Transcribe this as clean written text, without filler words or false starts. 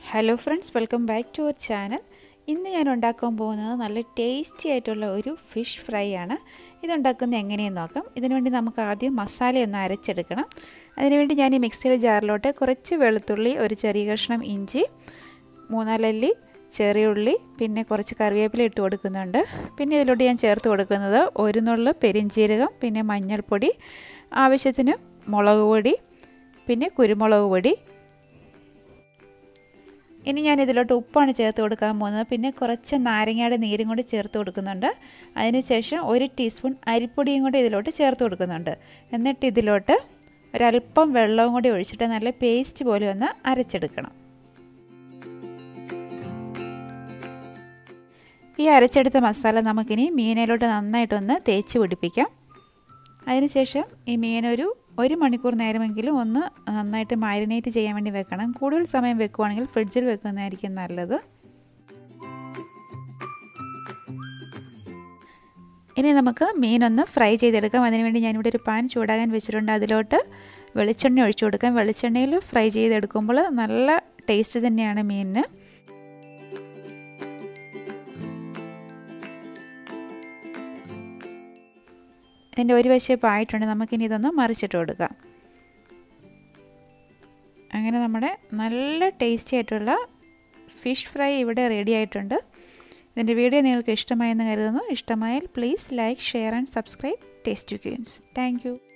Hello friends, welcome back to our channel. ഇന്ന് ഞാൻ ഉണ്ടാക്കാൻ പോകുന്നത് നല്ല ടേസ്റ്റി ആയിട്ടുള്ള ഒരു ഫിഷ് ഫ്രൈ ആണ്. ഇതുണ്ടാക്കുന്നത് എങ്ങനെയെന്ന് നോക്കാം. ഇതിനുവേണ്ടി നമുക്ക് ആദ്യം മസാലയൊന്ന് അരച്ചെടുക്കണം. അതിനുവേണ്ടി ഞാൻ ഈ മിക്സിയുടെ ജാറിലോട്ട് കുറച്ച് വെളുത്തുള്ളി, ഒരു ചെറിയ കഷ്ണം ഇഞ്ചി, 3-4 അല്ലി ചെറിയ ഉള്ളി, പിന്നെ കുറച്ച് കറിവേപ്പില ഇട്ട് കൊടുക്കുന്നുണ്ട്. പിന്നെ ഇതിലോട്ട് ഞാൻ ചേർത്ത് കൊടുക്കുന്നത് ഒരു നുള്ള് പെരിഞ്ജീരകം, പിന്നെ മഞ്ഞൾപ്പൊടി, ആവശ്യത്തിന് മുളക് പൊടി, പിന്നെ കുരുമുളക് പൊടി. ഇനി ഞാൻ ഇതിലോട്ട് ഉപ്പാണ് ചേർത്ത് കൊടുക്കാൻ പോകുന്നത്. പിന്നെ കുറച്ച് നാരങ്ങയുടെ നീരും കൂടി ചേർത്ത് കൊടുക്കുന്നുണ്ട്. അതിനുശേഷം 1 ടീസ്പൂൺ അരിപ്പൊടിയും കൂടി ഇതിലോട്ട് ചേർത്ത് കൊടുക്കുന്നുണ്ട്. എന്നിട്ട് ഇതിലോട്ട് ഒരല്പം വെള്ളവും കൂടി ഒഴിച്ചിട്ട് നല്ല പേസ്റ്റ് പോലെ ഒന്ന് അരച്ചെടുക്കണം. ഈ അരച്ചെടുത്ത മസാല നമുക്കിനി മീനിലോട്ട് നന്നായിട്ടൊന്ന് തേച്ച് പിടിപ്പിക്കാം. അതിനുശേഷം ഈ മീനൊരു 1 മണിക്കൂർ നേരമെങ്കിലും ഒന്ന് നന്നായിട്ട് മാരിനേറ്റ് ചെയ്യാൻ വേണ്ടി വെക്കണം. കൂടുതൽ സമയം വെക്കുകയാണെങ്കിൽ ഫ്രിഡ്ജിൽ വെക്കുന്നതായിരിക്കും നല്ലത്. ഇനി നമുക്ക് മീനൊന്ന് ഫ്രൈ ചെയ്തെടുക്കാം. അതിനുവേണ്ടി ഞാനിവിടെ ഒരു പാൻ ചൂടാകാൻ വെച്ചിട്ടുണ്ട്. അതിലോട്ട് വെളിച്ചെണ്ണ ഒഴിച്ചു കൊടുക്കാം. വെളിച്ചെണ്ണയിൽ ഫ്രൈ ചെയ്തെടുക്കുമ്പോൾ നല്ല ടേസ്റ്റ് തന്നെയാണ് മീനിന്. ഇതിൻ്റെ ഒരു വശം ആയിട്ടുണ്ട്. നമുക്കിനി ഇതൊന്ന് മറിച്ചിട്ട് കൊടുക്കാം. അങ്ങനെ നമ്മുടെ നല്ല ടേസ്റ്റി ആയിട്ടുള്ള ഫിഷ് ഫ്രൈ ഇവിടെ റെഡി ആയിട്ടുണ്ട്. ഇതിൻ്റെ വീഡിയോ നിങ്ങൾക്ക് ഇഷ്ടമായെന്ന് കരുതുന്നു. ഇഷ്ടമായാൽ please like, share and subscribe Tasty Queens. Thank U.